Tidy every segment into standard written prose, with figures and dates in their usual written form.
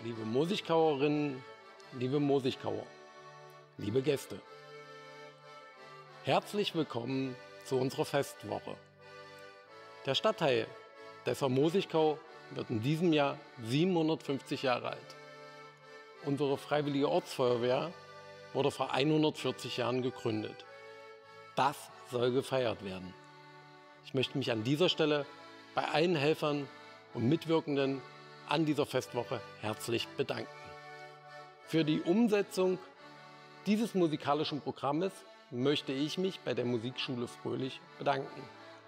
liebe Mosigkauerinnen, liebe Mosigkauer, liebe Gäste. Herzlich willkommen zu unserer Festwoche. Der Stadtteil Dessau-Mosigkau wird in diesem Jahr 750 Jahre alt. Unsere Freiwillige Ortsfeuerwehr wurde vor 140 Jahren gegründet. Das soll gefeiert werden. Ich möchte mich an dieser Stelle bei allen Helfern und Mitwirkenden an dieser Festwoche herzlich bedanken. Für die Umsetzung dieses musikalischen Programmes möchte ich mich bei der Musikschule Fröhlich bedanken.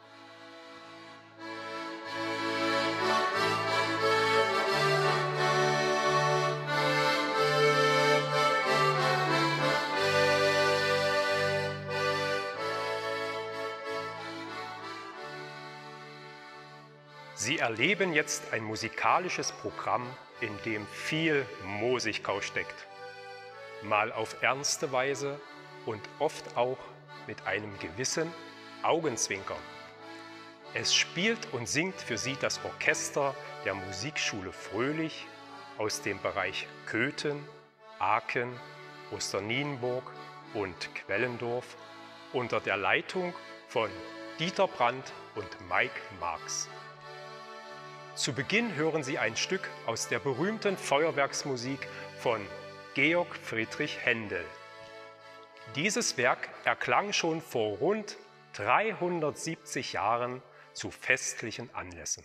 Sie erleben jetzt ein musikalisches Programm, in dem viel Mosigkau steckt. Mal auf ernste Weise und oft auch mit einem gewissen Augenzwinkern. Es spielt und singt für Sie das Orchester der Musikschule Fröhlich aus dem Bereich Köthen, Aken, Osternienburg und Quellendorf unter der Leitung von Dieter Brandt und Mike Marx. Zu Beginn hören Sie ein Stück aus der berühmten Feuerwerksmusik von Georg Friedrich Händel. Dieses Werk erklang schon vor rund 370 Jahren zu festlichen Anlässen.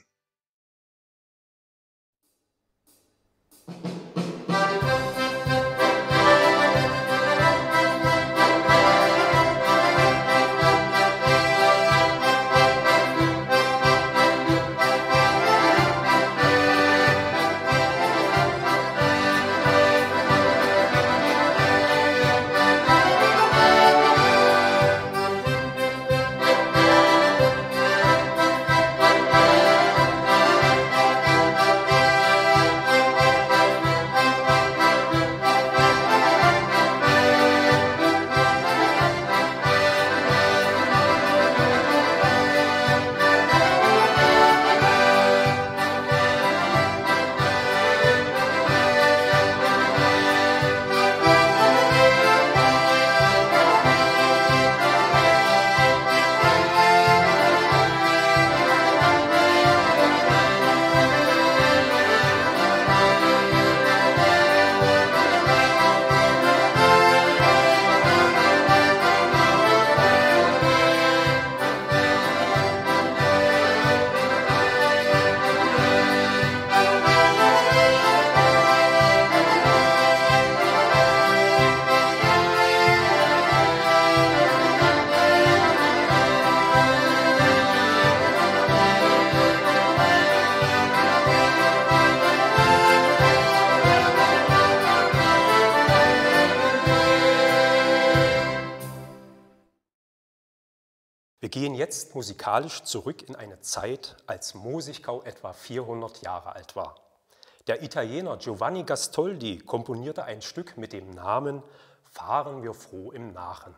Wir gehen jetzt musikalisch zurück in eine Zeit, als Mosigkau etwa 400 Jahre alt war. Der Italiener Giovanni Gastoldi komponierte ein Stück mit dem Namen »Fahren wir froh im Nachen«.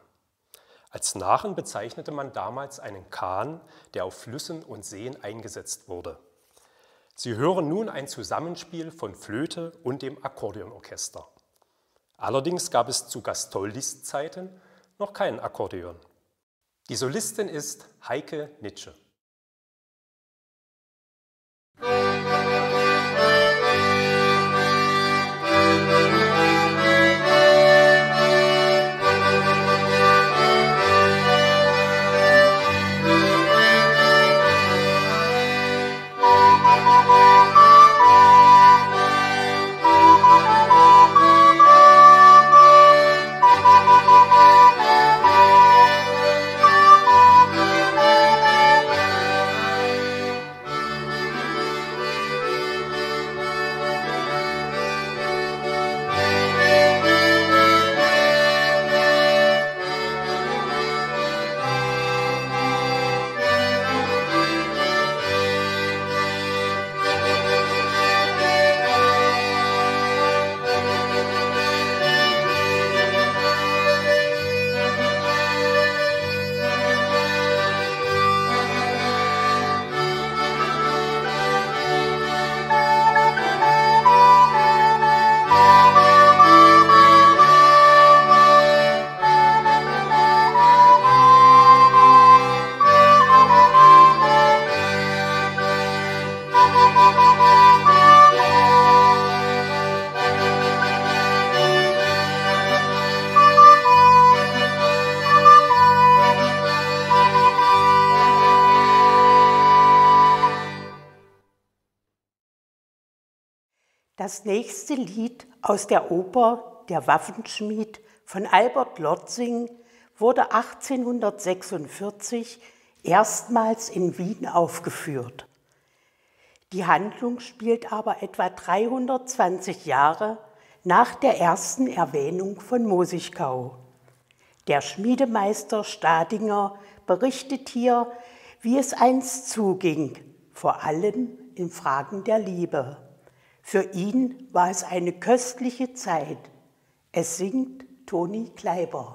Als Nachen bezeichnete man damals einen Kahn, der auf Flüssen und Seen eingesetzt wurde. Sie hören nun ein Zusammenspiel von Flöte und dem Akkordeonorchester. Allerdings gab es zu Gastoldis Zeiten noch kein Akkordeon. Die Solistin ist Heike Nitsche. Das nächste Lied aus der Oper Der Waffenschmied von Albert Lotzing wurde 1846 erstmals in Wien aufgeführt. Die Handlung spielt aber etwa 320 Jahre nach der ersten Erwähnung von Mosigkau. Der Schmiedemeister Stadinger berichtet hier, wie es einst zuging, vor allem in Fragen der Liebe. Für ihn war es eine köstliche Zeit. Es singt Toni Kleiber.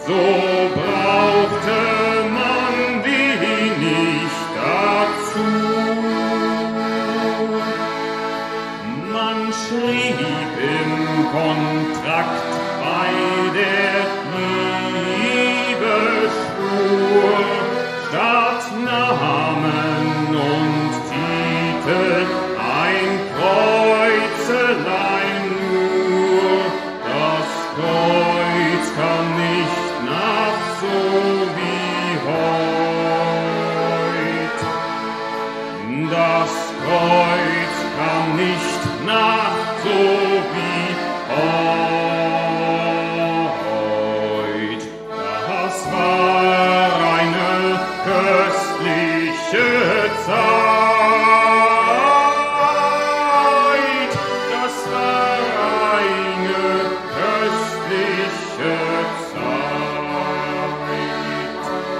so brauchte man die nicht dazu. Man schrieb im Kontrakt bei der Liebesschwur statt Namen und Titel ein Kreuzelein nur. Das Kreuz kam nicht nach so wie heut. Das Kreuz kam nicht nach so wie heut. Das war eine köstliche Zeit. Das war eine köstliche Zeit.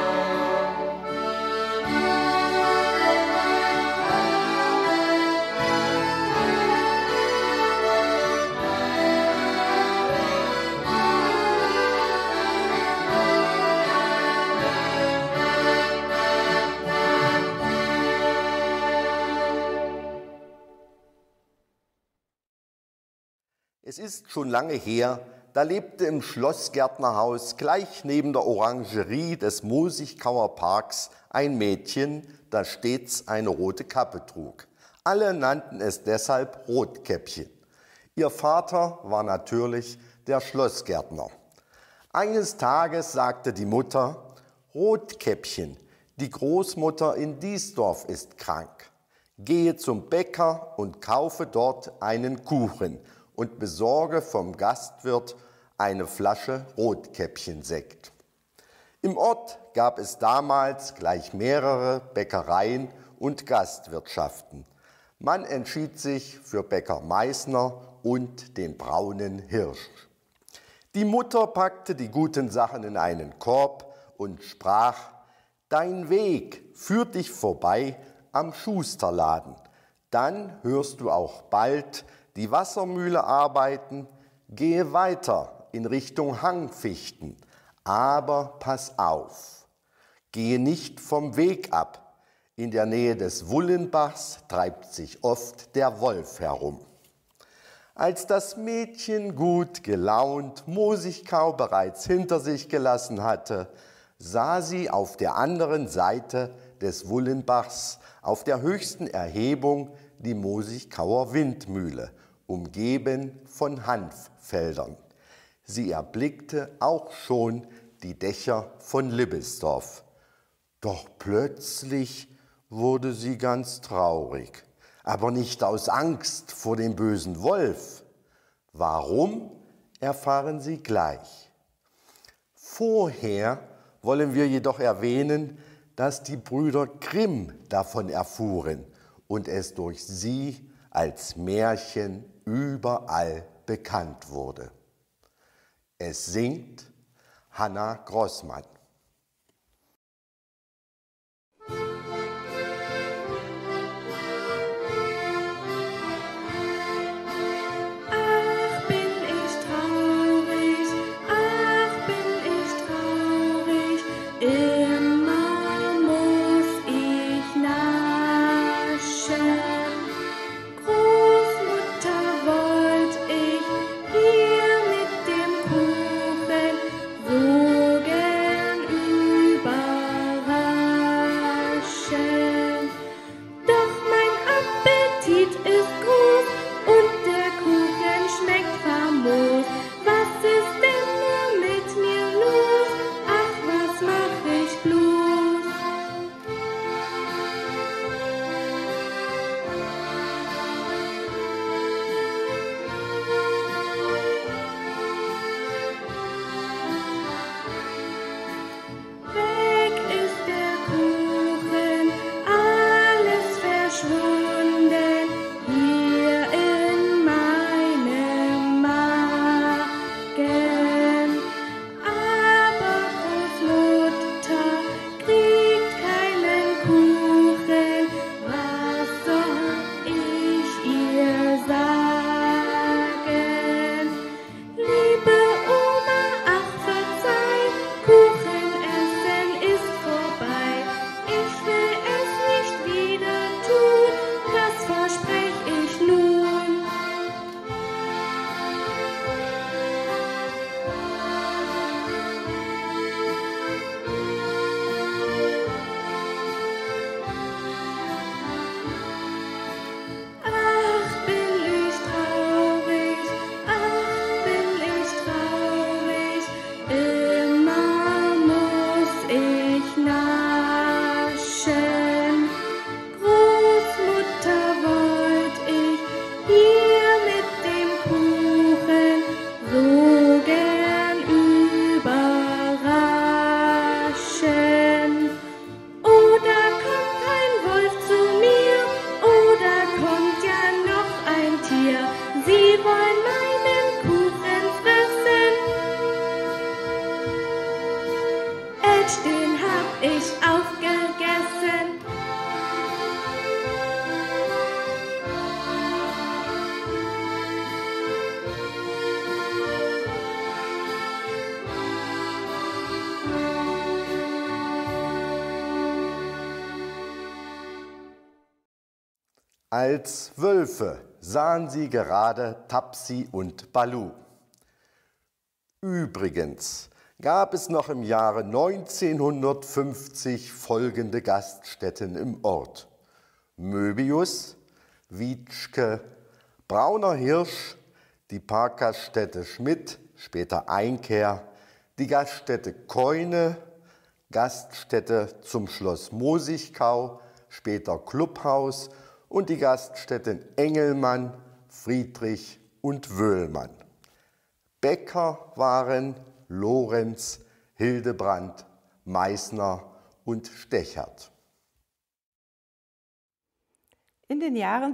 Es ist schon lange her, da lebte im Schlossgärtnerhaus gleich neben der Orangerie des Mosigkauer Parks ein Mädchen, das stets eine rote Kappe trug. Alle nannten es deshalb Rotkäppchen. Ihr Vater war natürlich der Schlossgärtner. Eines Tages sagte die Mutter: Rotkäppchen, die Großmutter in Diesdorf ist krank. Gehe zum Bäcker und kaufe dort einen Kuchen und besorge vom Gastwirt eine Flasche Rotkäppchensekt. Im Ort gab es damals gleich mehrere Bäckereien und Gastwirtschaften. Man entschied sich für Bäcker Meißner und den braunen Hirsch. Die Mutter packte die guten Sachen in einen Korb und sprach: Dein Weg führt dich vorbei am Schusterladen. Dann hörst du auch bald die Wassermühle arbeiten. Gehe weiter in Richtung Hangfichten, aber pass auf, gehe nicht vom Weg ab. In der Nähe des Wullenbachs treibt sich oft der Wolf herum. Als das Mädchen gut gelaunt Mosigkau bereits hinter sich gelassen hatte, sah sie auf der anderen Seite des Wullenbachs auf der höchsten Erhebung die Mosigkauer Windmühle, umgeben von Hanffeldern. Sie erblickte auch schon die Dächer von Libbesdorf. Doch plötzlich wurde sie ganz traurig, aber nicht aus Angst vor dem bösen Wolf. Warum, erfahren Sie gleich. Vorher wollen wir jedoch erwähnen, dass die Brüder Grimm davon erfuhren und es durch sie als Märchen überall bekannt wurde. Es singt Hanna Grossmann. Hier mit dem Kuchen so Fleisch, den hab ich aufgegessen. Als Wölfe sahen sie gerade Tapsi und Balu. Übrigens gab es noch im Jahre 1950 folgende Gaststätten im Ort: Möbius, Wietschke, Brauner Hirsch, die Parkgaststätte Schmidt, später Einkehr, die Gaststätte Keune, Gaststätte zum Schloss Mosigkau, später Clubhaus, und die Gaststätten Engelmann, Friedrich und Wöhlmann. Bäcker waren Lorenz, Hildebrand, Meißner und Stechert. In den Jahren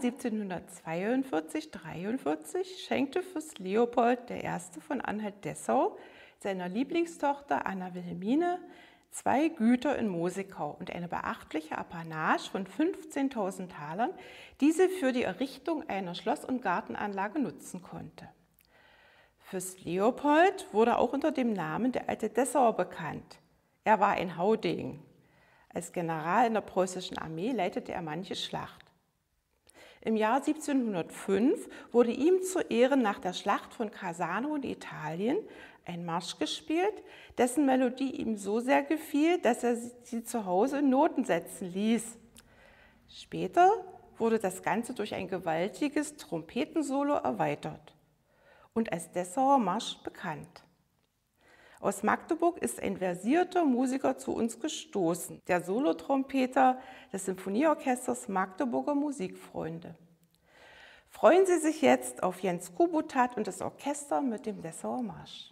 1742-43 schenkte Fürst Leopold I. von Anhalt-Dessau seiner Lieblingstochter Anna Wilhelmine 2 Güter in Mosigkau und eine beachtliche Apanage von 15.000 Talern, die sie für die Errichtung einer Schloss- und Gartenanlage nutzen konnte. Fürst Leopold wurde auch unter dem Namen der alte Dessauer bekannt. Er war ein Haudegen. Als General in der preußischen Armee leitete er manche Schlacht. Im Jahr 1705 wurde ihm zu Ehren nach der Schlacht von Cassano in Italien ein Marsch gespielt, dessen Melodie ihm so sehr gefiel, dass er sie zu Hause in Noten setzen ließ. Später wurde das Ganze durch ein gewaltiges Trompetensolo erweitert und als Dessauer Marsch bekannt. Aus Magdeburg ist ein versierter Musiker zu uns gestoßen, der Solotrompeter des Symphonieorchesters Magdeburger Musikfreunde. Freuen Sie sich jetzt auf Jens Kubutat und das Orchester mit dem Dessauer Marsch.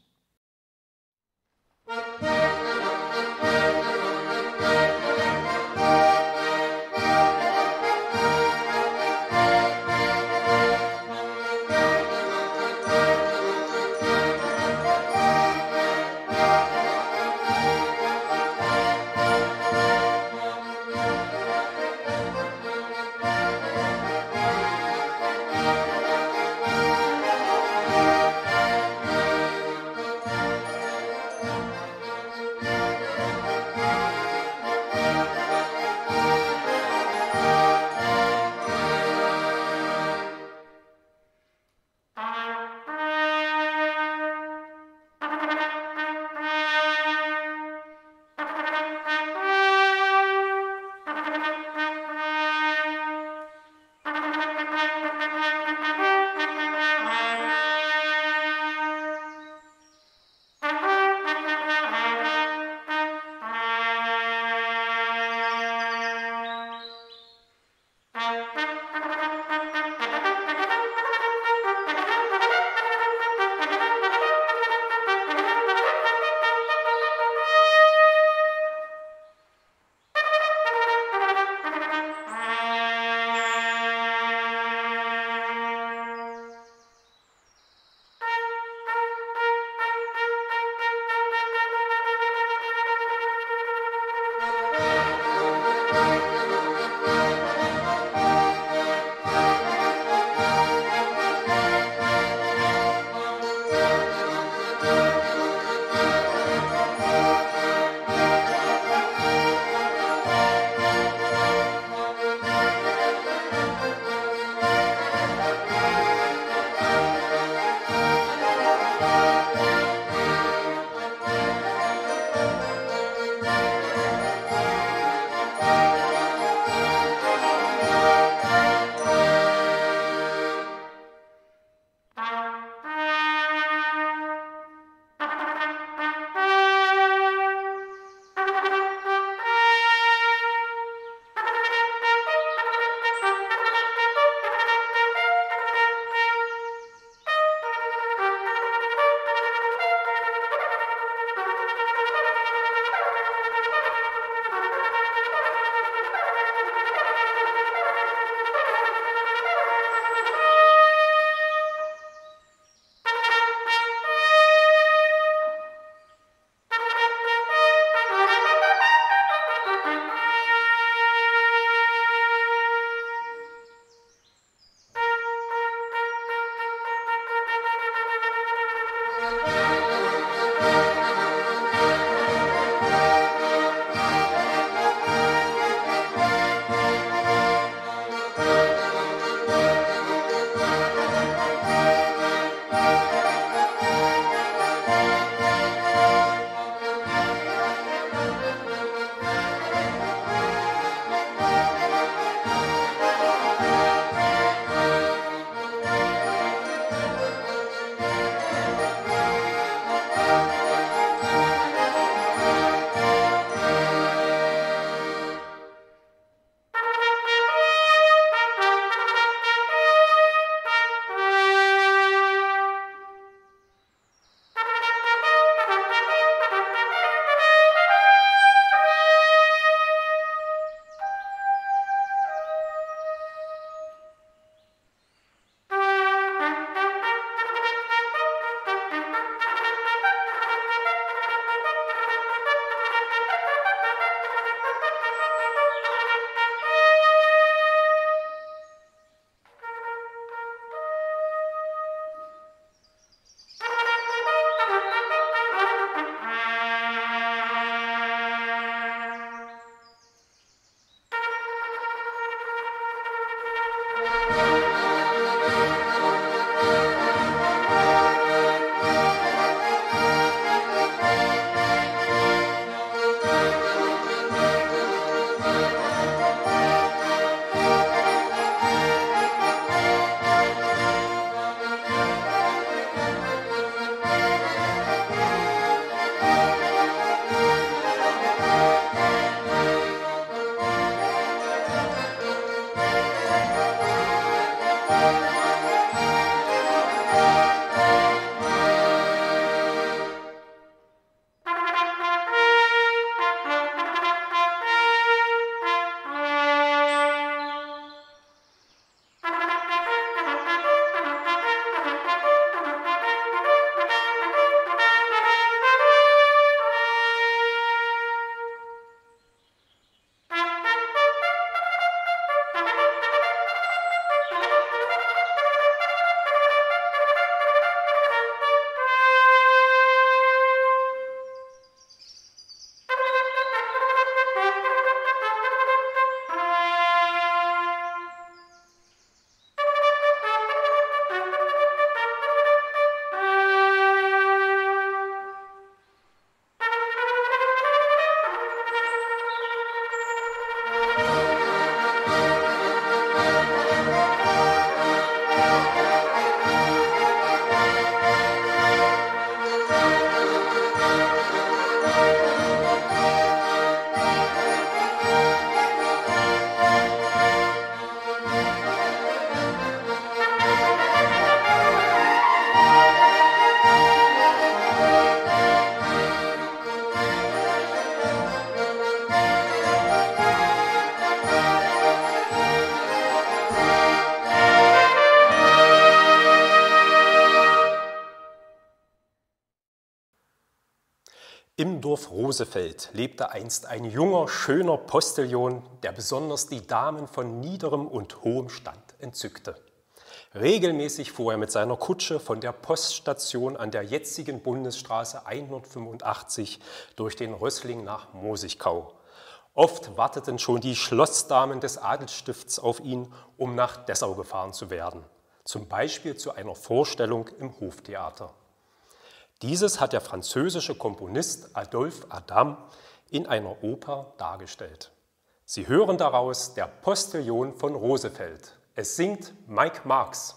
Im Dorf Rosefeld lebte einst ein junger, schöner Postillion, der besonders die Damen von niederem und hohem Stand entzückte. Regelmäßig fuhr er mit seiner Kutsche von der Poststation an der jetzigen Bundesstraße 185 durch den Rössling nach Mosigkau. Oft warteten schon die Schlossdamen des Adelsstifts auf ihn, um nach Dessau gefahren zu werden, zum Beispiel zu einer Vorstellung im Hoftheater. Dieses hat der französische Komponist Adolphe Adam in einer Oper dargestellt. Sie hören daraus Der Postillion von Rosefeld. Es singt Mike Marks.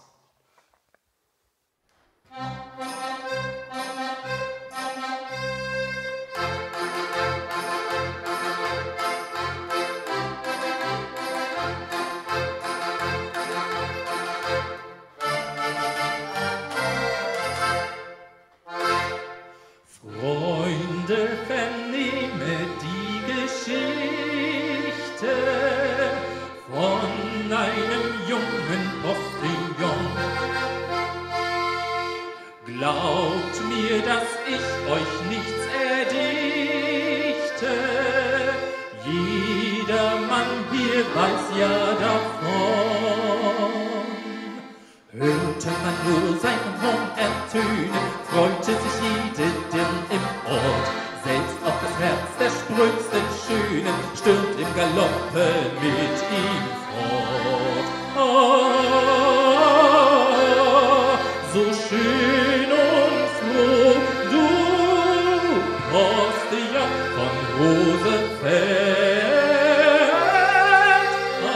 Freunde, vernehme die Geschichte von einem jungen Postillon. Glaubt mir, dass ich euch nichts erdichte, jedermann hier weiß ja davon. Hörte man nur seinen Horn ertönen, freute sich jede Dirn im Ort. Selbst auch das Herz der sprödsten Schönen stürmt im Galoppe mit ihm fort. Ah, so schön und froh, du Postillion von Rosefeld.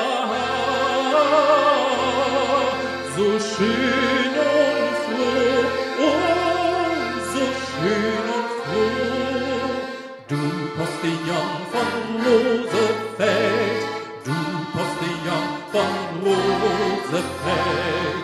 Ah, so schön und froh, oh, so schön und froh. Du Postillion von Rosefeld, du Postillion von Rosefeld.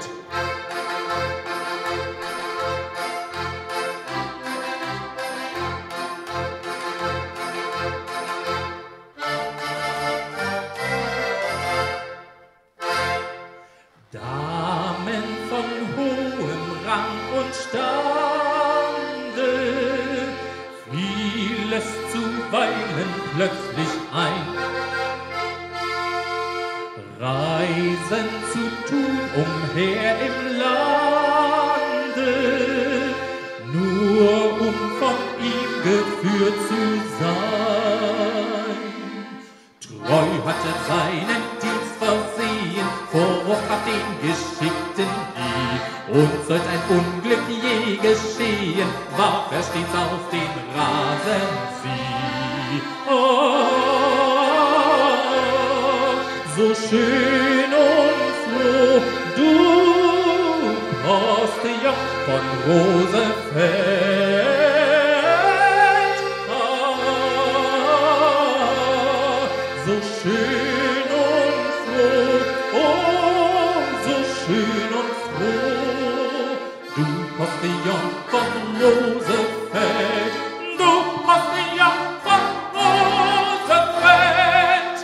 Damen von hohem Rang und Stande fiel es zuweilen plötzlich ein, Reisen zu tun umher im Lande, nur um von ihm geführt zu sein. Treu hat er seinen Dienst versehen, vorab den Geschickten nie. Und sollte ein Unglück je geschehen, warf er stets auf den Rasen sie. Oh, so schön und froh, du Postillion von Rosefeld. Ah, so schön und froh, oh, so schön und froh, du Postillion von Rosefeld, du Postillion von Rosefeld.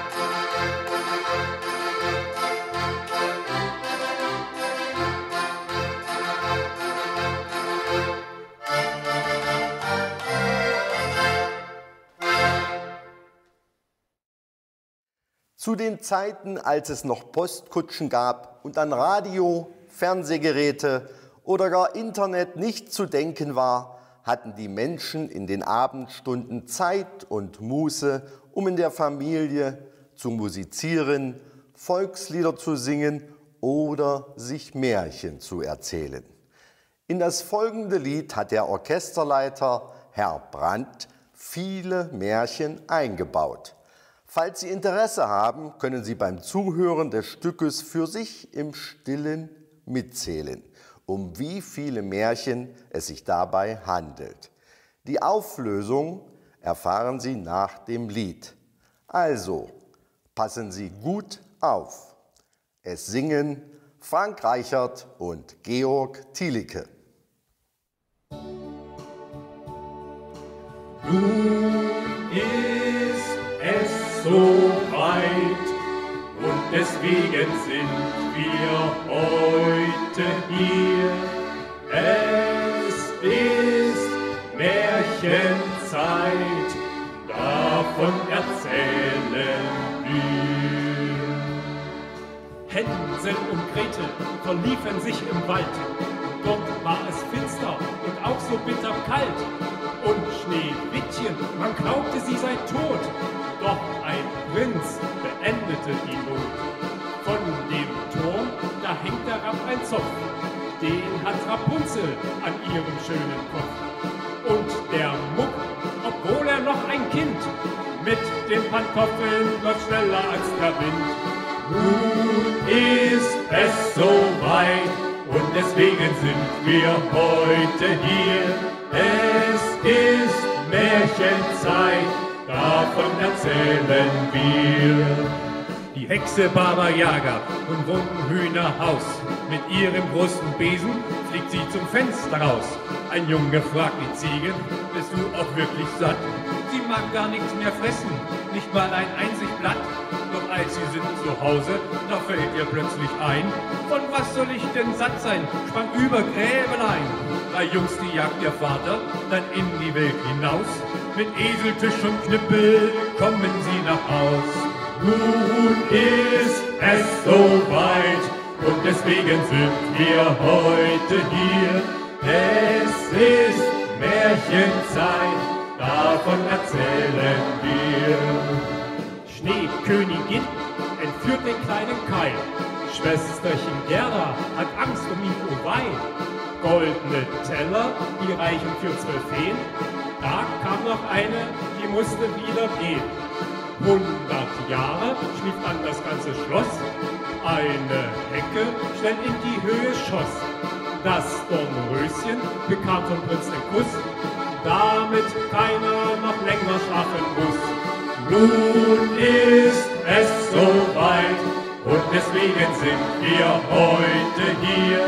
Zu den Zeiten, als es noch Postkutschen gab und an Radio, Fernsehgeräte oder gar Internet nicht zu denken war, hatten die Menschen in den Abendstunden Zeit und Muße, um in der Familie zu musizieren, Volkslieder zu singen oder sich Märchen zu erzählen. In das folgende Lied hat der Orchesterleiter Herr Brandt viele Märchen eingebaut. Falls Sie Interesse haben, können Sie beim Zuhören des Stückes für sich im Stillen mitzählen, um wie viele Märchen es sich dabei handelt. Die Auflösung erfahren Sie nach dem Lied. Also, passen Sie gut auf. Es singen Frank Reichert und Georg Thielicke. Nun ist es so weit und deswegen sind wir heute hier. Es ist Märchen. Märchenzeit, davon erzählen wir. Hänsel und Gretel verliefen sich im Wald. Dort war es finster und auch so bitter kalt. Und Schneewittchen, man glaubte, sie sei tot. Doch ein Prinz beendete die Not. Von dem Turm, da hängt herab ein Zopf. Den hat Rapunzel an ihrem schönen Kopf. Und der Muck, obwohl er noch ein Kind, mit den Pantoffeln läuft schneller als der Wind. Nun ist es soweit und deswegen sind wir heute hier. Es ist Märchenzeit, davon erzählen wir. Die Hexe Baba Yaga und Hühnerhaus. Mit ihrem großen Besen fliegt sie zum Fenster raus. Ein Junge fragt die Ziege, bist du auch wirklich satt? Sie mag gar nichts mehr fressen, nicht mal ein einzig Blatt. Doch als sie sind zu Hause, da fällt ihr plötzlich ein, von was soll ich denn satt sein? Sprang über Gräbelein. 3 Jungs, die jagt ihr Vater dann in die Welt hinaus. Mit Esel, Tisch und Knüppel kommen sie nach Haus. Nun ist es soweit und deswegen sind wir heute hier. Es ist Märchenzeit, davon erzählen wir. Schneekönigin entführt den kleinen Kai. Schwesterchen Gerda hat Angst um ihn, oh wei. Goldene Teller, die reichen für 12 Feen. Da kam noch eine, die musste wieder gehen. 100 Jahre schlief dann das ganze Schloss. Eine Hecke schnell in die Höhe schoss. Das Dornröschen bekam vom Prinz den Kuss, damit keiner noch länger schlafen muss. Nun ist es soweit und deswegen sind wir heute hier.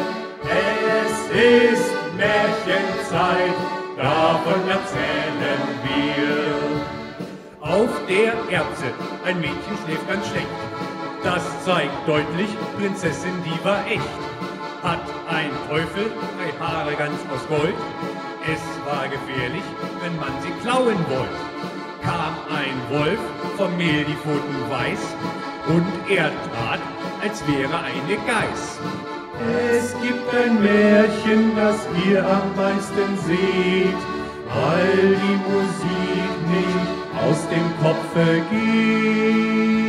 Es ist Märchenzeit, davon erzählen wir. Auf der Erbse, ein Mädchen schläft ganz schlecht. Das zeigt deutlich, Prinzessin, die war echt. Hat ein Teufel 3 Haare ganz aus Gold. Es war gefährlich, wenn man sie klauen wollte. Kam ein Wolf, vom Mehl die Pfoten weiß, und er tat, als wäre eine Geiß. Es gibt ein Märchen, das ihr am meisten seht, weil die Musik nicht aus dem Kopfe geht.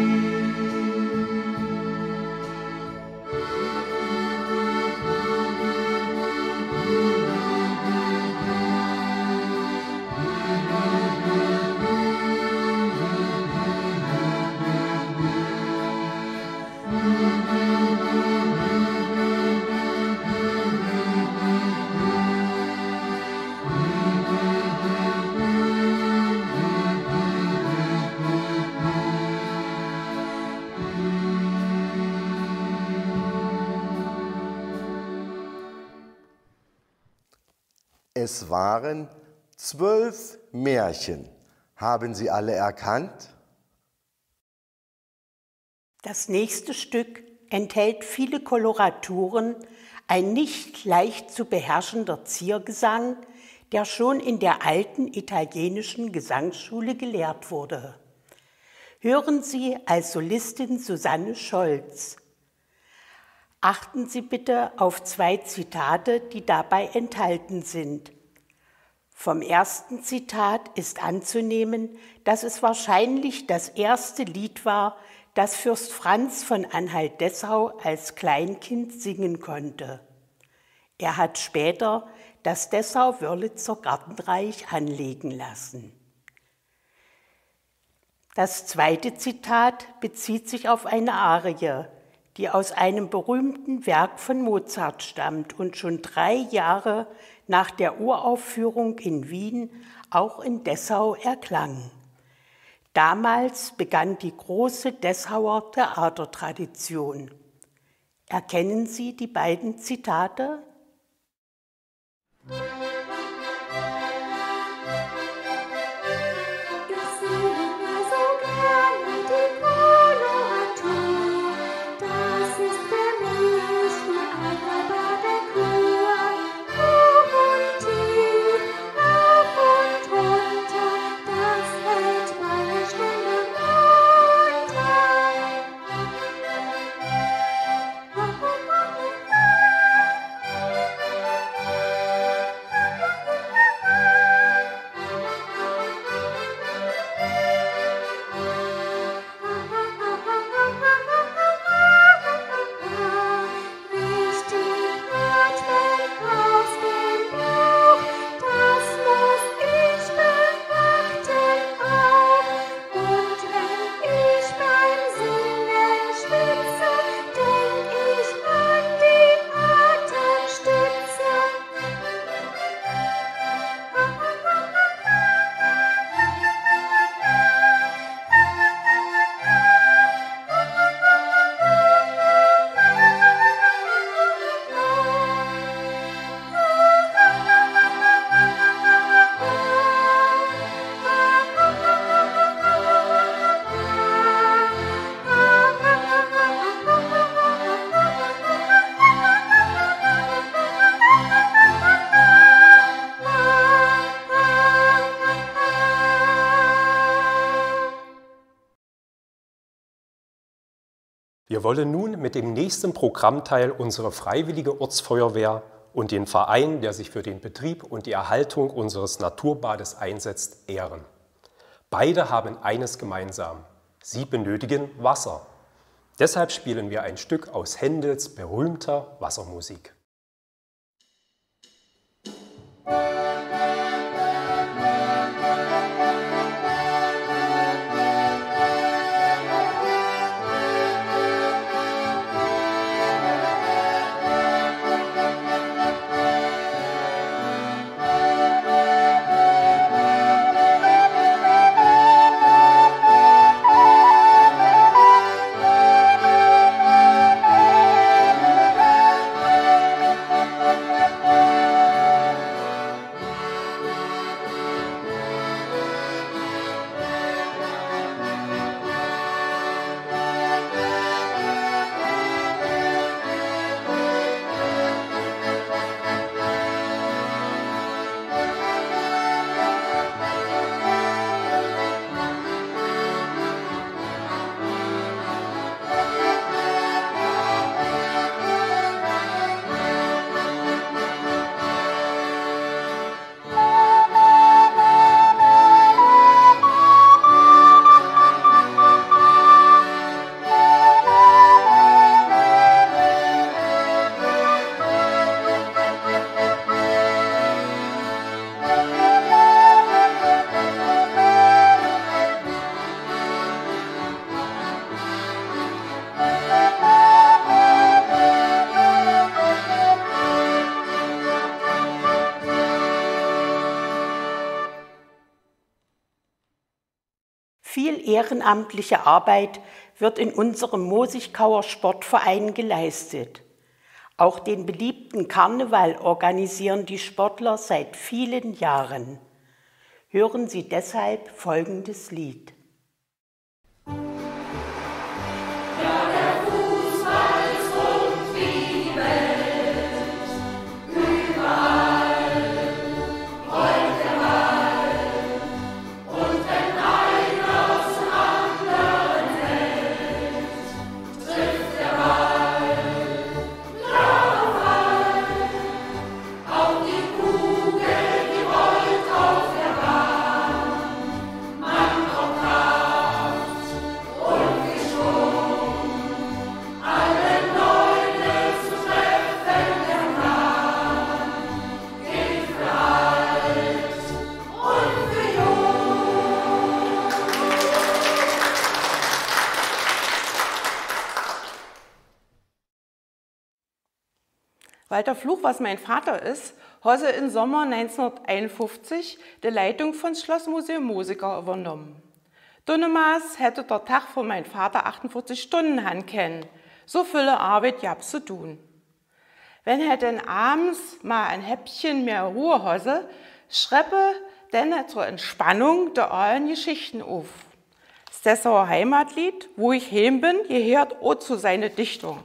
Es waren 12 Märchen. Haben Sie alle erkannt? Das nächste Stück enthält viele Koloraturen, ein nicht leicht zu beherrschender Ziergesang, der schon in der alten italienischen Gesangsschule gelehrt wurde. Hören Sie als Solistin Susanne Scholz. Achten Sie bitte auf 2 Zitate, die dabei enthalten sind. Vom ersten Zitat ist anzunehmen, dass es wahrscheinlich das erste Lied war, das Fürst Franz von Anhalt-Dessau als Kleinkind singen konnte. Er hat später das Dessau-Wörlitzer Gartenreich anlegen lassen. Das zweite Zitat bezieht sich auf eine Arie, die aus einem berühmten Werk von Mozart stammt und schon 3 Jahre nach der Uraufführung in Wien auch in Dessau erklang. Damals begann die große Dessauer Theatertradition. Erkennen Sie die beiden Zitate? Thank you. Wir wollen nun mit dem nächsten Programmteil unsere Freiwillige Ortsfeuerwehr und den Verein, der sich für den Betrieb und die Erhaltung unseres Naturbades einsetzt, ehren. Beide haben eines gemeinsam: Sie benötigen Wasser. Deshalb spielen wir ein Stück aus Händels berühmter Wassermusik. Viel ehrenamtliche Arbeit wird in unserem Mosigkauer Sportverein geleistet. Auch den beliebten Karneval organisieren die Sportler seit vielen Jahren. Hören Sie deshalb folgendes Lied. Walter Fluch, was mein Vater ist, hatte im Sommer 1951 die Leitung von Schlossmuseum Mosigkau übernommen. Dunnemals hätte der Tag von meinem Vater 48 Stunden hankennen. So viele Arbeit gab's zu tun. Wenn er denn abends mal ein Häppchen mehr Ruhe hatte, schreppe denn zur Entspannung der allen Geschichten auf. Das Dessauer Heimatlied, wo ich heim bin, gehört auch zu seiner Dichtung.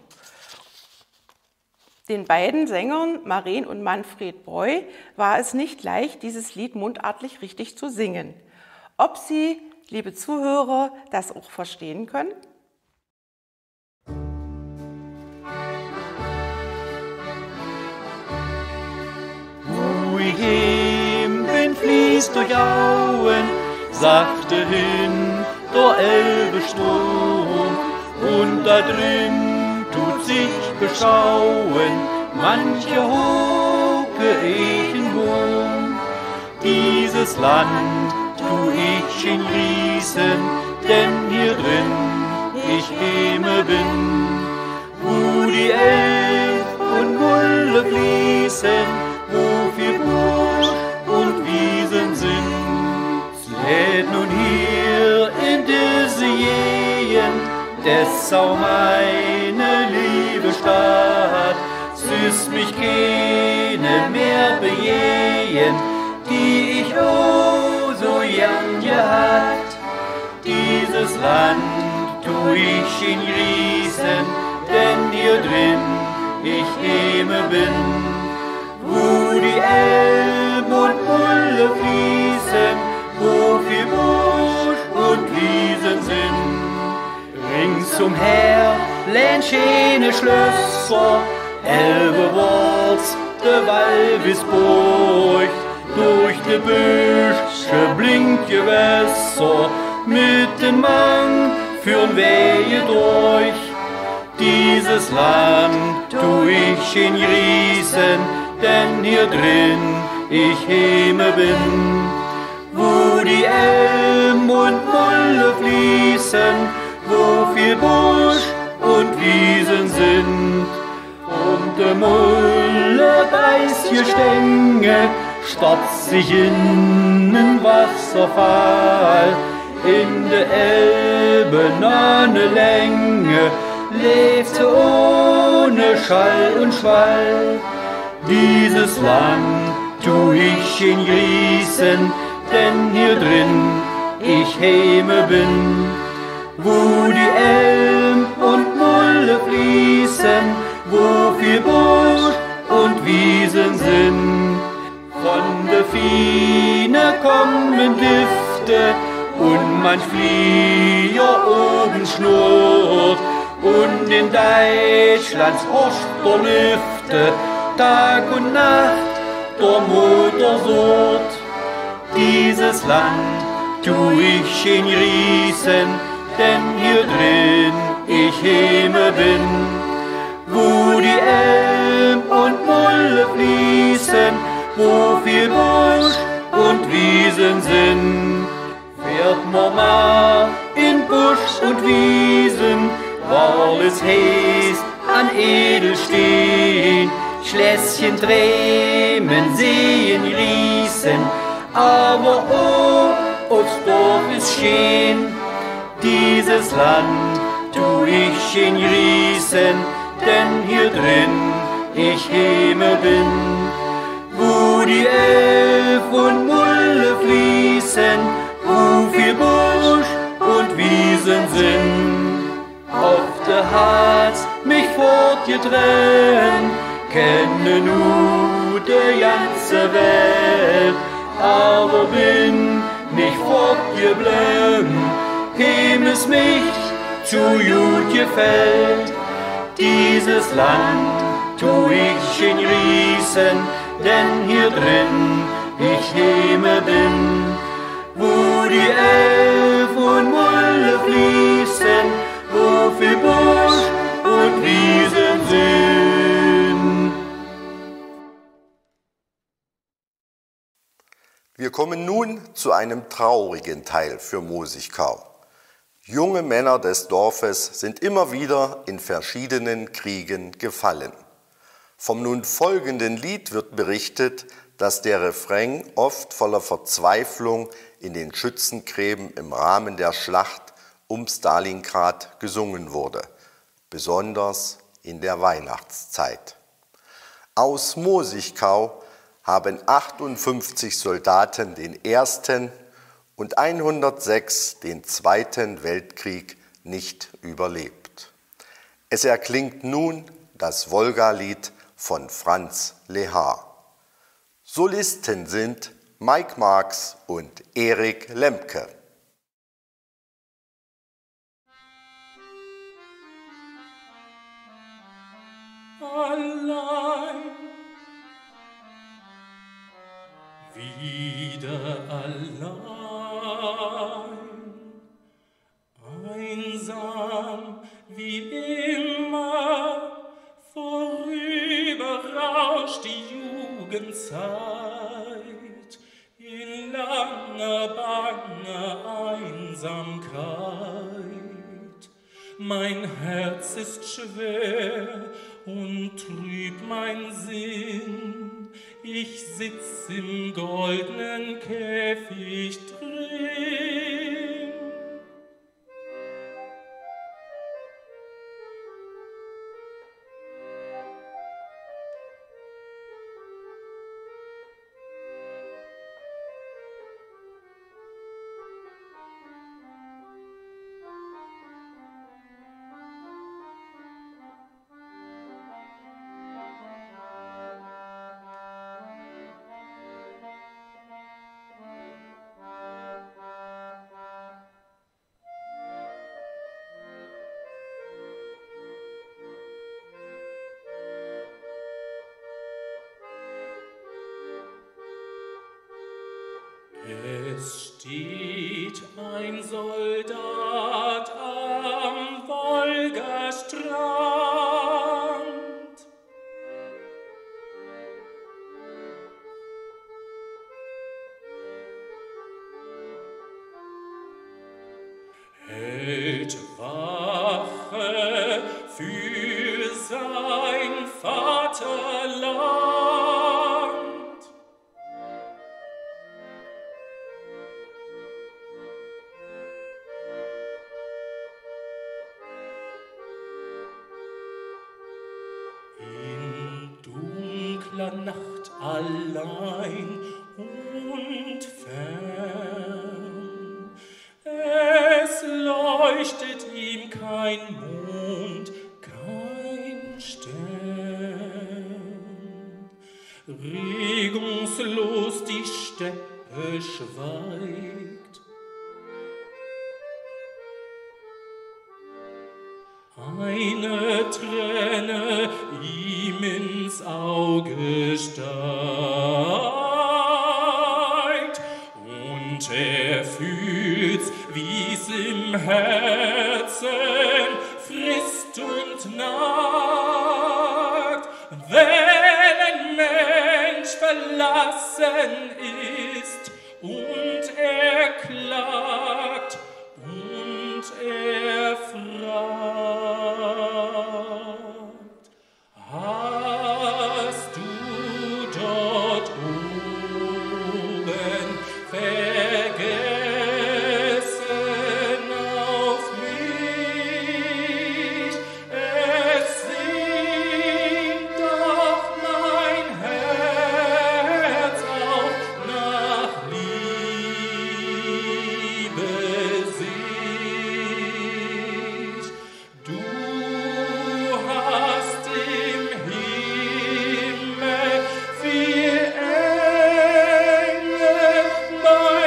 Den beiden Sängern, Maren und Manfred Breu, war es nicht leicht, dieses Lied mundartlich richtig zu singen. Ob Sie, liebe Zuhörer, das auch verstehen können? Wo ich hin bin, fließt durch Auen, sachte hin der Elbe Strom, und da drin tut sich beschauen manche hohe Eichenwurm. Dieses Land tu ich in Riesen, denn hier drin ich heime bin, wo die Elb und Mulle fließen, wo viel Busch und Wiesen sind. Lädt nun hier in diese Gegend Dessau meine liebe Stadt, süß mich keine mehr bejehen, die ich oh so gern gehabt. Dieses Land tu ich in Riesen, denn hier drin ich heime bin, wo die Elb und Mulle fließen, wo viel Busch und Wiesen sind. Ringsumher lehn schöne Schlösser, Elbewarts, de Walvisburg, durch de Büsche blinkt Gewässer, mit den Mann führen Wege durch. Dieses Land tu ich in Riesen, denn hier drin ich heime bin. Wo die Elm und Mulle fließen, wo viel Busch und Wiesen sind. Und de Mulle beißt hier Stänge, stopft sich in nen Wasserfall. In de Elbe ne Länge, lebte ohne Schall und Schwall. Dieses Land tu ich in Grießen, denn hier drin ich heime bin. Wo die Elm und Mulle fließen, wo viel Busch und Wiesen sind. Von de Fiene kommen Düfte und manch Flieger oben schnurrt. Und in Deutschlands Ost der Lüfte Tag und Nacht der Motor surrt. Dieses Land tu ich in Riesen, denn hier drin ich heime bin. Wo die Elm und Mulle fließen, wo viel Busch und Wiesen sind. Fährt man mal in Busch und Wiesen, weil es heißt an Edel stehen, Schlässchen trämen, sehen Riesen, aber oh, aufs Dorf ist schön. Dieses Land tu ich in Riesen, denn hier drin ich heime bin. Wo die Elf und Mulle fließen, wo viel Busch und Wiesen sind. Oft hat mich fortgetrennt, kenne nu de ganze Welt, aber bin nicht fortgeblieben, hem es mich zu gut gefällt. Dieses Land tu ich in Riesen, denn hier drin ich heime bin. Wo die Elf und Mulle fließen, wo viel Busch und Wiesen sind. Wir kommen nun zu einem traurigen Teil für Musikau. Junge Männer des Dorfes sind immer wieder in verschiedenen Kriegen gefallen. Vom nun folgenden Lied wird berichtet, dass der Refrain oft voller Verzweiflung in den Schützengräben im Rahmen der Schlacht um Stalingrad gesungen wurde, besonders in der Weihnachtszeit. Aus Musikau haben 58 Soldaten den Ersten und 106 den Zweiten Weltkrieg nicht überlebt. Es erklingt nun das Wolga-Lied von Franz Lehár. Solisten sind Mike Marks und Erik Lemke. Allein, wieder allein, einsam wie immer, vorüber rauscht die Jugendzeit in langer, banger Einsamkeit. Mein Herz ist schwer und trüb mein Sinn, ich sitz im goldenen Käfig drin. steht ein Soldat am Wolgastrand. Hält Wache für sein Vaterland. In dunkler Nacht allein und fern, es leuchtet ihm kein Mond, kein Stern. Regungslos die Steppe schweigt. Eine Träne ihm ins Auge steigt und er fühlt's, wie's im Herzen frisst und nagt. Wenn ein Mensch verlassen ist und er klagt und er fragt, hast du dort oben vergessen auf mich? Es singt doch mein Herz auch nach Liebe sich. Du hast im Himmel viel Engel bei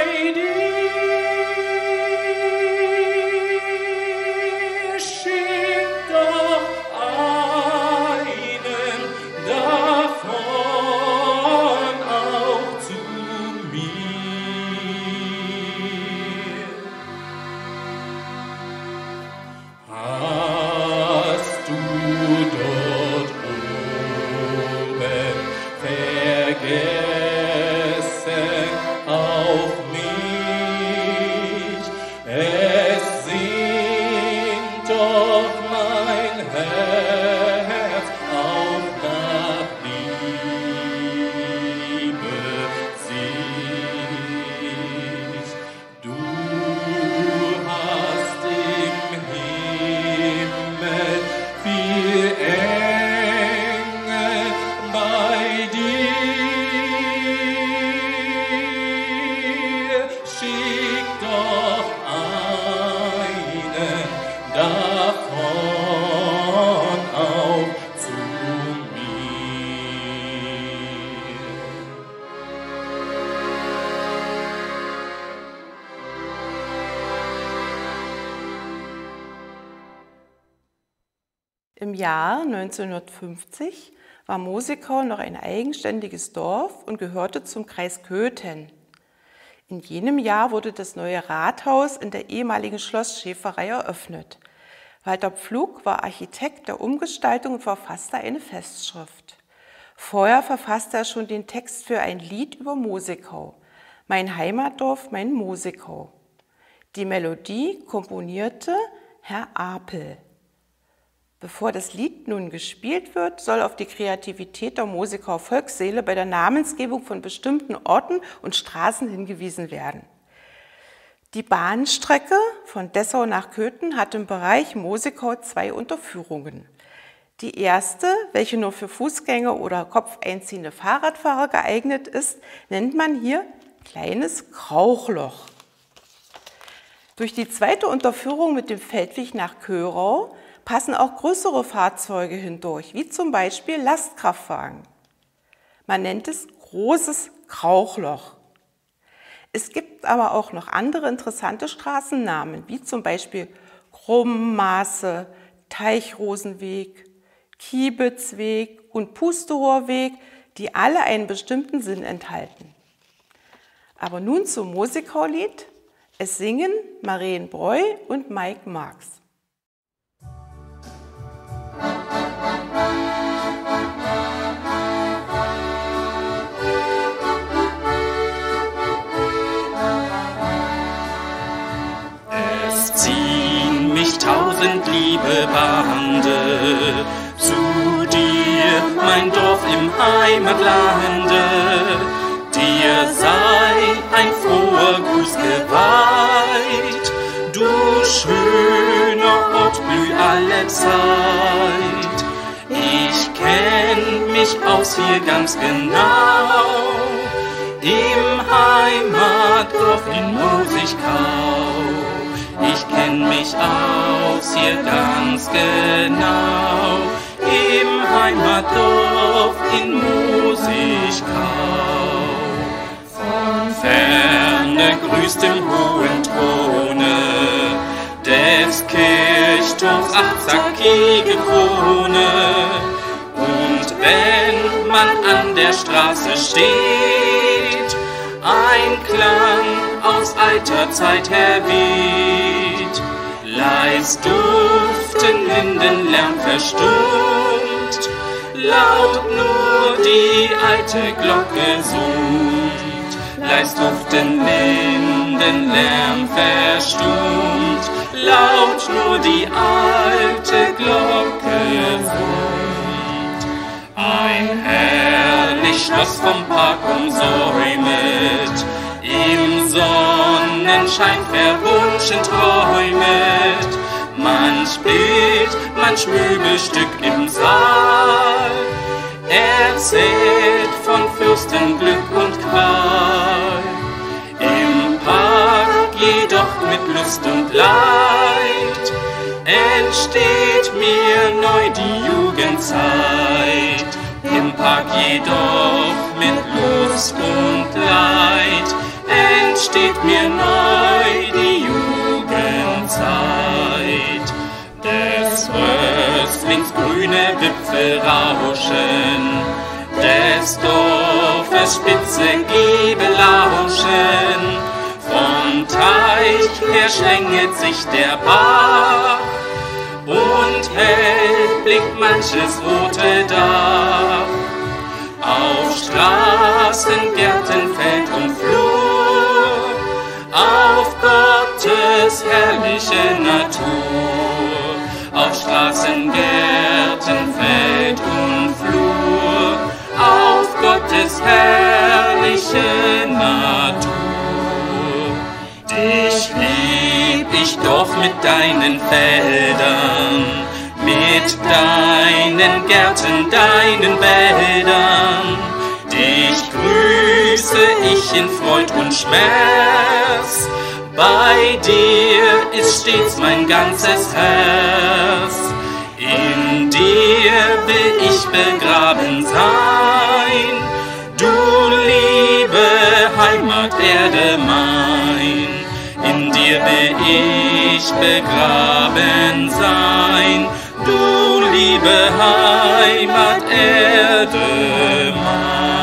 dir. Schick doch einen davon auch zu mir. Hast du dort oben vergessen auf mich? Es singt doch mein Herz auch nach Liebe sich. Du hast im Himmel viel Engel bei dir. Schick doch einen davon auch zu mir. Im Jahr 1950 war Mosigkau noch ein eigenständiges Dorf und gehörte zum Kreis Köthen. In jenem Jahr wurde das neue Rathaus in der ehemaligen Schlossschäferei eröffnet. Walter Pflug war Architekt der Umgestaltung und verfasste eine Festschrift. Vorher verfasste er schon den Text für ein Lied über Mosigkau, Mein Heimatdorf, mein Mosigkau. Die Melodie komponierte Herr Apel. Bevor das Lied nun gespielt wird, soll auf die Kreativität der Mosigkauer Volksseele bei der Namensgebung von bestimmten Orten und Straßen hingewiesen werden. Die Bahnstrecke von Dessau nach Köthen hat im Bereich Mosigkau 2 Unterführungen. Die erste, welche nur für Fußgänger oder kopfeinziehende Fahrradfahrer geeignet ist, nennt man hier Kleines Krauchloch. Durch die zweite Unterführung mit dem Feldweg nach Körau passen auch größere Fahrzeuge hindurch, wie zum Beispiel Lastkraftwagen. Man nennt es Großes Krauchloch. Es gibt aber auch noch andere interessante Straßennamen, wie zum Beispiel Krummaße, Teichrosenweg, Kiebitzweg und Pusterohrweg, die alle einen bestimmten Sinn enthalten. Aber nun zum Mosikau-Lied. Es singen Marien Breu und Mike Marx. Es ziehen mich 1000 liebe Bande zu dir, mein Dorf im Heimatlande. Dir sei ein froher Gruß geweiht, du schöner Ort, blüh alle Zeit. Ich kenn mich aus hier ganz genau, im Heimatdorf in Mosigkau. Ich kenn mich aus hier ganz genau, im Heimatdorf in Mosigkau. Von Ferne grüßt im hohen Throne des Kirchturms achtzackige Krone. Und wenn man an der Straße steht, ein Klang aus alter Zeit herweht, leis duften Lindenlärm verstummt, laut nur die alte Glocke summt. Leis duften Lindenlärm verstummt, laut nur die alte Glocke summt. Ein herrlich Schloss vom Park umsäumet, im Sonnenschein verwunschen träumet. Manch Bild, manch Möbelstück im Saal erzählt von Fürstenglück und Qual. Im Park jedoch mit Lust und Leid entsteht mir neu die Jugendzeit. Im Park jedoch mit Lust und Leid entsteht mir neu die Jugendzeit. Des Rösslings grüne Wipfel rauschen, des Dorfes Spitze gebe lauschen. Vom Teich her schlängelt sich der Bach und hell blinkt manches rote Dach. Auf Straßen, Gärten, Feld und Flur, auf Gottes herrliche Natur. Auf Straßen, Gärten, Feld und Flur, auf Gottes herrliche Natur. Dich lieb ich doch mit deinen Feldern, mit deinen Gärten, deinen Wäldern. Dich grüße ich in Freud und Schmerz, bei dir ist stets mein ganzes Herz. In dir will ich begraben sein, du liebe Heimaterde mein. In dir will ich begraben sein, du liebe Heimaterde mein.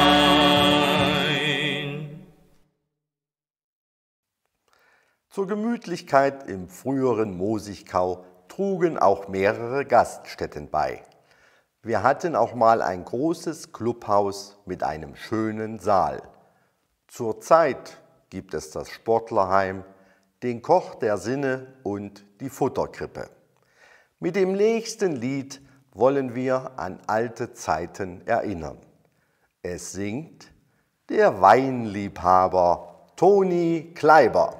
Zur Gemütlichkeit im früheren Mosigkau trugen auch mehrere Gaststätten bei. Wir hatten auch mal ein großes Clubhaus mit einem schönen Saal. Zurzeit gibt es das Sportlerheim, den Koch der Sinne und die Futterkrippe. Mit dem nächsten Lied wollen wir an alte Zeiten erinnern. Es singt der Weinliebhaber Toni Kleiber.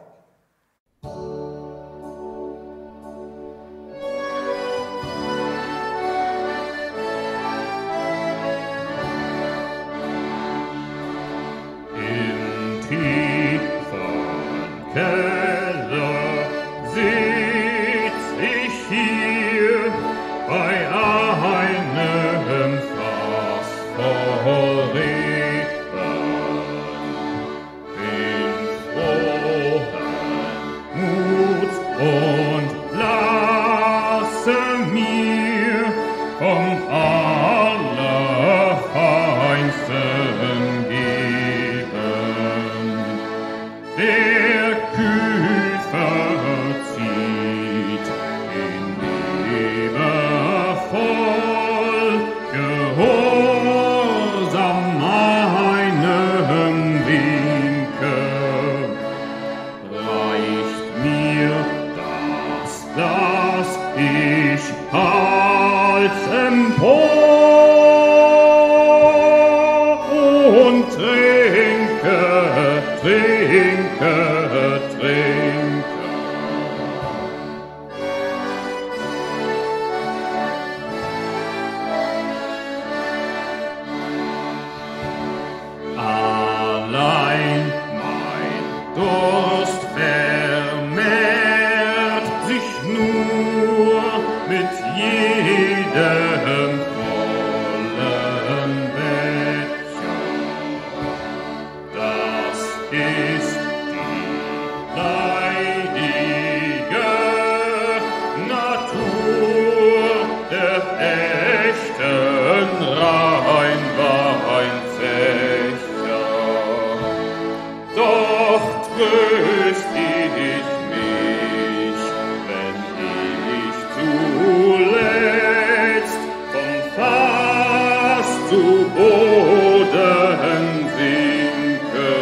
Im tiefen Keller sitz ich hier bei einem Fass voll Reben. Bin frohen Muts und lasse mir vom Allerfeinsten geben. tröst ich mich, wenn ich zuletzt vom Fass zu Boden sinke.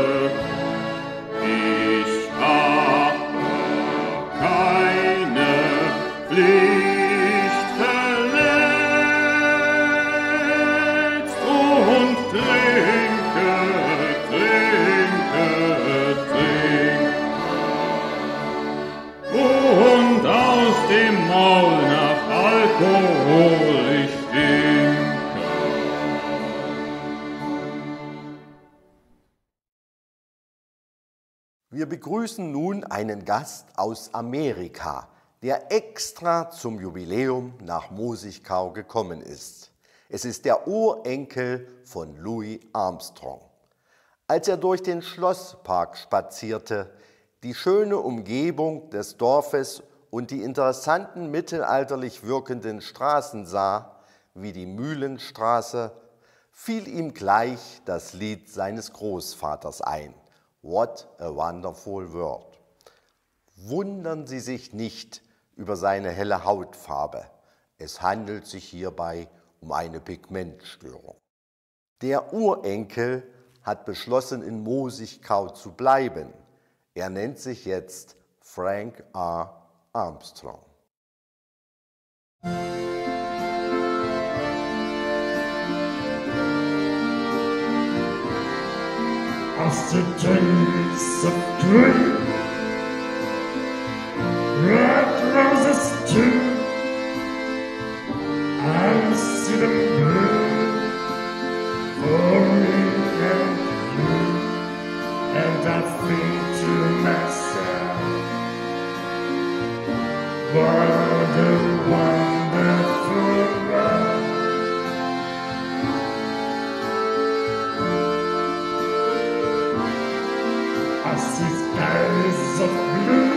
Ich habe keine Pflicht verletzt und trinke. Und aus dem Maul nach Alkohol ich stinke. Wir begrüßen nun einen Gast aus Amerika, der extra zum Jubiläum nach Musikau gekommen ist. Es ist der Urenkel von Louis Armstrong. Als er durch den Schlosspark spazierte, die schöne Umgebung des Dorfes und die interessanten mittelalterlich wirkenden Straßen sah, wie die Mühlenstraße, fiel ihm gleich das Lied seines Großvaters ein, What a Wonderful World. Wundern Sie sich nicht über seine helle Hautfarbe. Es handelt sich hierbei um eine Pigmentstörung. Der Urenkel hat beschlossen, in Musikau zu bleiben. Er nennt sich jetzt Frank R. Armstrong. As the days of dream, red roses too, I see them bloom for me and you, and I think to myself, what a wonderful world. I see skies of blue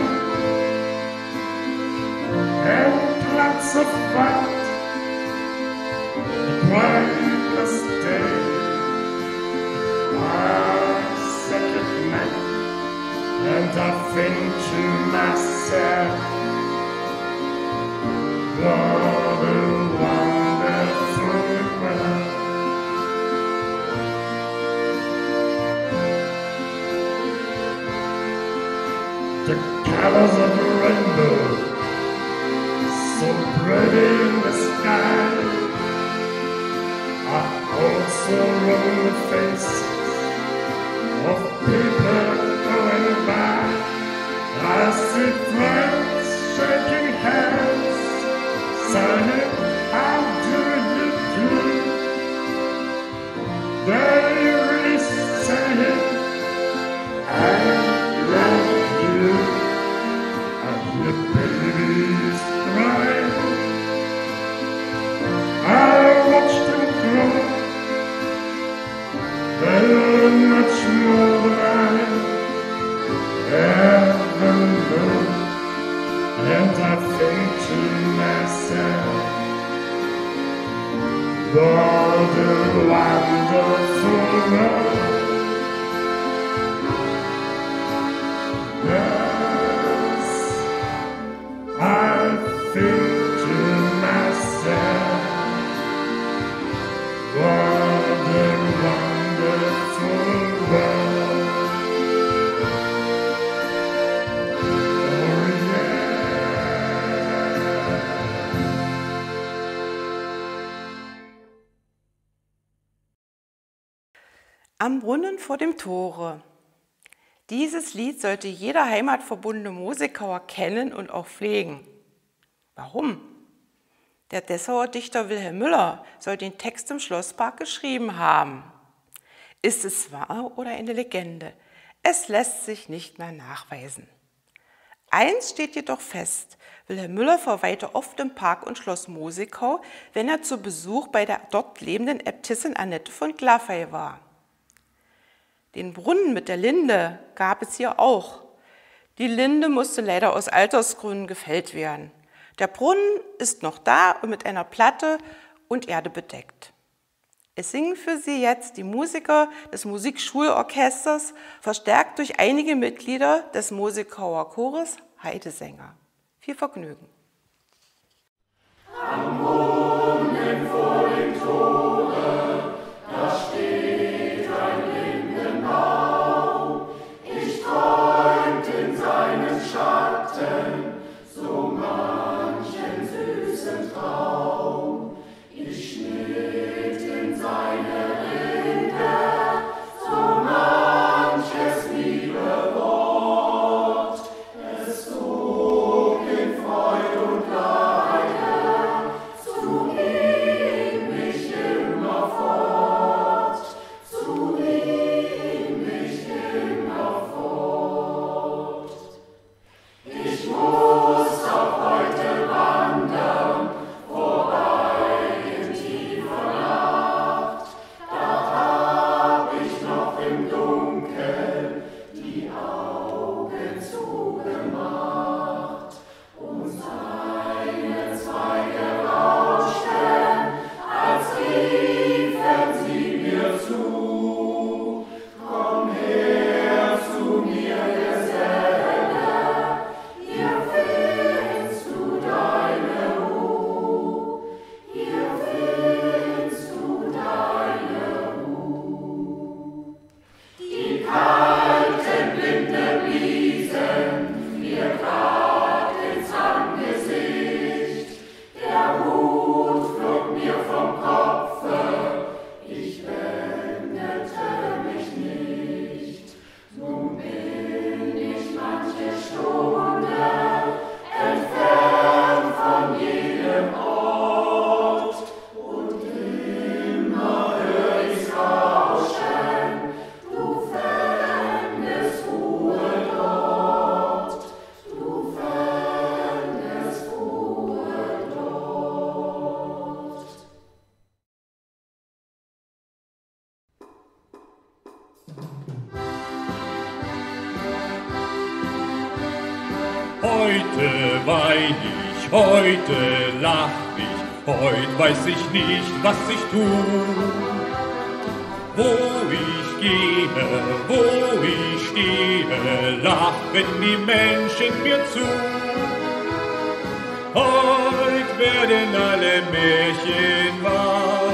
and clouds of white, the brightest day, our second night, and I think to myself, what a wonderful world. The colors of the rainbow, so pretty in the sky, are also on the faces of people going by. I see friends shaking hands, saying, how do you do? They really saying, I love you. I hear babies cry. I watch them grow. They learn much more than I ever knew. And I think to myself, what a wonderful world. Yes, I think to myself, what a wonderful world. Oh yeah. Am Brunnen vor dem Tore. Dieses Lied sollte jeder heimatverbundene Musikauer kennen und auch pflegen. Warum? Der Dessauer Dichter Wilhelm Müller soll den Text im Schlosspark geschrieben haben. Ist es wahr oder eine Legende? Es lässt sich nicht mehr nachweisen. Eins steht jedoch fest: Wilhelm Müller verweilte oft im Park und Schloss Musikau, wenn er zu Besuch bei der dort lebenden Äbtissin Annette von Glaffey war. Den Brunnen mit der Linde gab es hier auch. Die Linde musste leider aus Altersgründen gefällt werden. Der Brunnen ist noch da und mit einer Platte und Erde bedeckt. Es singen für Sie jetzt die Musiker des Musikschulorchesters, verstärkt durch einige Mitglieder des Mosigkauer Chores Heidesänger. Viel Vergnügen. Am Brunnen vor dem Tore, da steht ein Lindenbaum. Ich träumt in seinem Schatten so manchen süßen Traum. Ich schnitt in seine Rinde so manches liebe Wort. Es zog in Freud und Leid zu ihm mich immer fort, zu ihm mich immer fort. Ich muss auch heute wandern, vorbei in tiefer Nacht, da hab ich noch im Dunkeln die Augen zugemacht und seine Zweige rauschten, als riefen sie mir zu. Komm her zu mir, Geselle, hier findest du deine Ruhe, hier findest du deine Ruhe. Die kalten Winde bliesen mir grad ins Angesicht, der Hut flog mir vom Kopfe, ich wendete mich nicht. Nun bin ich manche Stunde entfernt von jedem Ort und immer hör ich's rauschen, du fändest Ruhe dort, du fändest Ruhe dort. Heute wein ich, heute lach ich, heute weiß ich nicht, was ich tu. Wo ich gehe, wo ich stehe, lachen die Menschen mir zu. Heut werden alle Märchen wahr,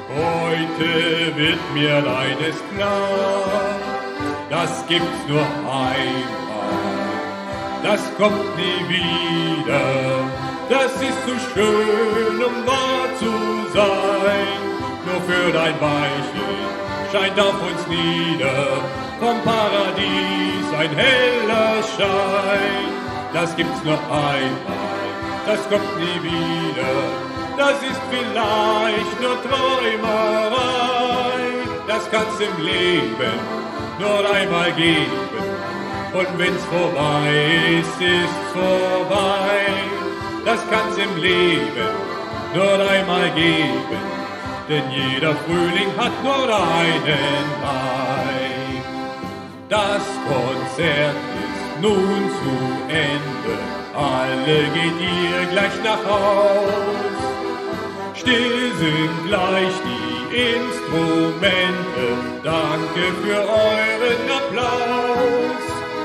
heute wird mir eines klar, das gibt's nur einmal. Das kommt nie wieder, das ist zu schön, um wahr zu sein. Nur für dein Weilchen scheint auf uns nieder vom Paradies ein heller Schein. Das gibt's nur einmal, das kommt nie wieder, das ist vielleicht nur Träumerei. Das kann's im Leben nur einmal geben. Und wenn's vorbei ist, ist's vorbei. Das kann's im Leben nur einmal geben, denn jeder Frühling hat nur einen Mai. Das Konzert ist nun zu Ende, alle geht ihr gleich nach Haus. Still sind gleich die Instrumente, danke für euren Applaus.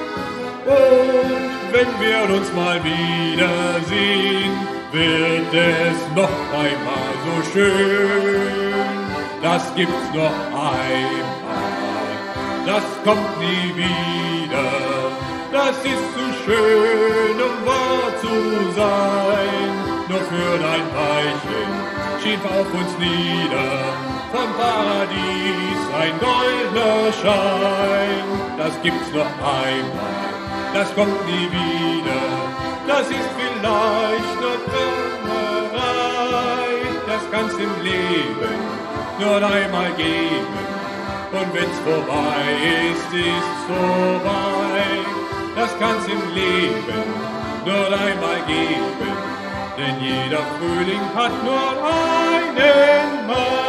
Und wenn wir uns mal wiedersehen, wird es noch einmal so schön. Das gibt's noch einmal, das kommt nie wieder. Das ist zu schön, um wahr zu sein. Nur für dein Weilchen schien auf uns nieder vom Paradies ein goldener Schein. Das gibt's noch einmal, das kommt nie wieder, das ist vielleicht nur Träumerei. Das kann's im Leben nur einmal geben, und wenn's vorbei ist, ist's vorbei. Das kann's im Leben nur einmal geben, denn jeder Frühling hat nur einen Mai.